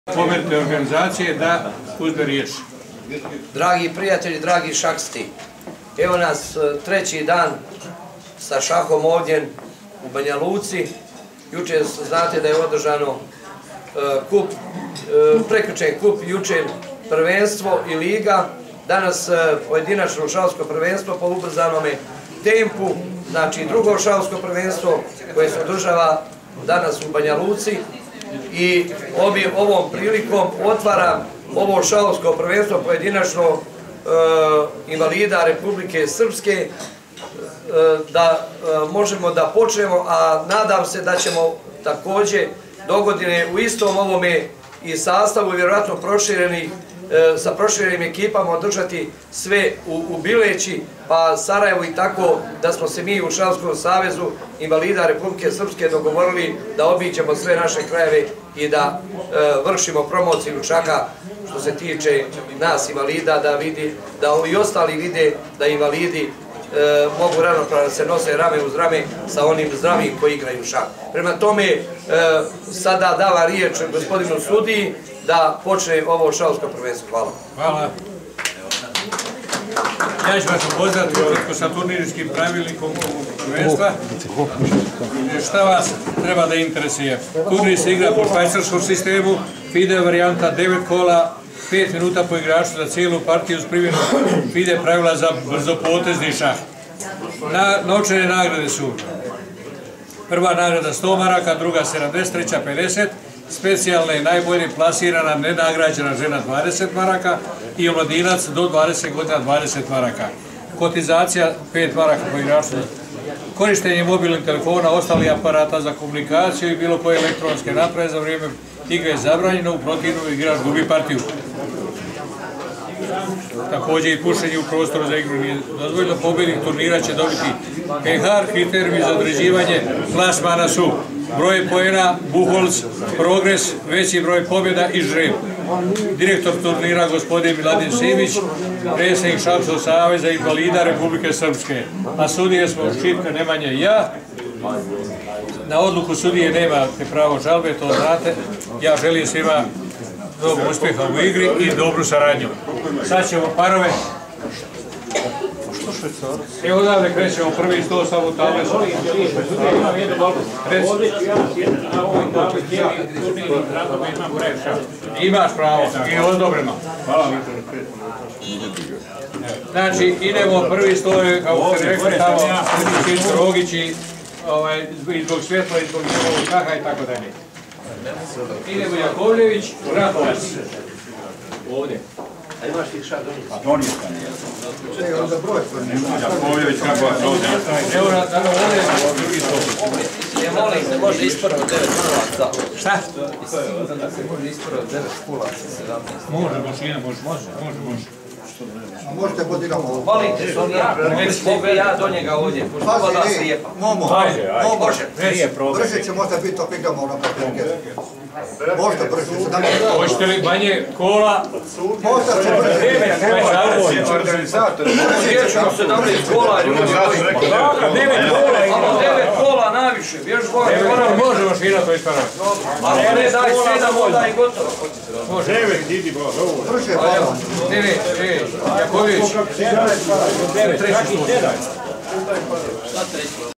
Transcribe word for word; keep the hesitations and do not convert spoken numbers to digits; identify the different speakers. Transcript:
Speaker 1: pomerite organizacije da uzme riječ.
Speaker 2: Dragi prijatelji, dragi šaksisti, evo nas treći dan sa šahom ovdje u Banja Luci. Jučer znate da je održano kup, prekjučer kup, jučer prvenstvo i liga, danas pojedinačno šahovsko prvenstvo po ubrzanome tempu, znači drugo šahovsko prvenstvo koje se održava danas u Banja Luci. I ovom prilikom otvaram ovo šahovsko prvenstvo pojedinačno invalida Republike Srpske, da možemo da počnemo, a nadam se da ćemo također dogodine u istom ovome i sastavu, vjerojatno proširenih, sa proširenim ekipama održati sve u Bileći, pa Sarajevo i tako, da smo se mi u Šahovskom savezu invalida Republike Srpske dogovorili da obiđemo sve naše krajeve i da vršimo promociju čaka što se tiče nas invalida, da vidi, da ovi ostali vide da invalidi mogu ravnopravno se nose rame uz rame sa onim zdravim koji igraju šah. Prema tome, sada dava riječ gospodinu sudiji da počne ovo šahovsko prvenstvo. Hvala.
Speaker 1: Hvala. Ja ću vas upoznati sa turnirskim pravilnikom ovog prvenstva. Šta vas treba da interesuje? Turnir se igra po švajcarskom sistemu, FIDE varijanta devet kola, pet minuta po igraču za cijelu partiju s primjenom FIDE pravila za brzopotezni šah. Novčane nagrade su prva nagrada sto maraka, druga sedamdeset, treća pedeset, specijalna i najbolje plasirana nenagrađena žena dvadeset maraka i omladinac do dvadeset godina dvadeset maraka. Kotizacija pet maraka po igraču. Korištenje mobilnih telefona, ostalih aparata za komunikaciju i bilo koje elektronske naprave za vrijeme igre je zabranjeno, u protivnom igrač gubi partiju. Također i pušenje u prostoru za igru nije dozvoljeno. Pobjednik turnira će dobiti pehar. Kriterijumi za određivanje plasmana su broj poena, buholc, progres, veći broj pobjeda i žreb. Direktor turnira gospodin Miladin Simić, predsjednik Šahovskog saveza invalida Republike Srpske. A sudije smo Šipka, Nemanja i ja. Na odluku sudije nemate pravo žalbe, to znate. Ja želim svima dobro uspjeha u igri i dobru saradnju. Sad ćemo parove. Evo odavde krećemo prvi sto samo table. Imaš pravo i odobreno. Znači idemo prvi sto, kao ste rekli, tamo Sredić Rogić i zbog svjetla i zbog njegovog kaha i tako dalje. Idemo Jakovljević, Ratovac. Ovdje. A imaš ti šak donijeti? A donijeti. Jakovljević, kako vas ovdje? Evo na ovdje, drugi stol.
Speaker 2: Ne molim, ne može ispravo devet kulaca.
Speaker 1: Šta?
Speaker 2: Da se može ispravo devet kulaca, sedamnaest.
Speaker 1: Može, mašina, može, može, može.
Speaker 3: Možete podigamo ovo.
Speaker 2: Molim te, što mogu ja do njega ovdje, pošto voda slijepa.
Speaker 3: Momo,
Speaker 1: ajde, ajde.
Speaker 2: Može.
Speaker 1: Nije problem.
Speaker 3: Brže će možda biti ako igramo na papirke. Možda brže, sedamnaest.
Speaker 1: Hoćete li manje kola?
Speaker 3: Možda će brže.
Speaker 2: Organizator. Vječemo sedamnaest kola, ljudi koji... devet kola najviše, vješ gore.
Speaker 1: Može mašina to ispraviti.
Speaker 2: Ako ne daj sedam, onda i gotovo.
Speaker 1: Može. devet, idi bo, dobro.
Speaker 3: Brže, hvala.
Speaker 1: devet, devet, Jakovljević. treći stol.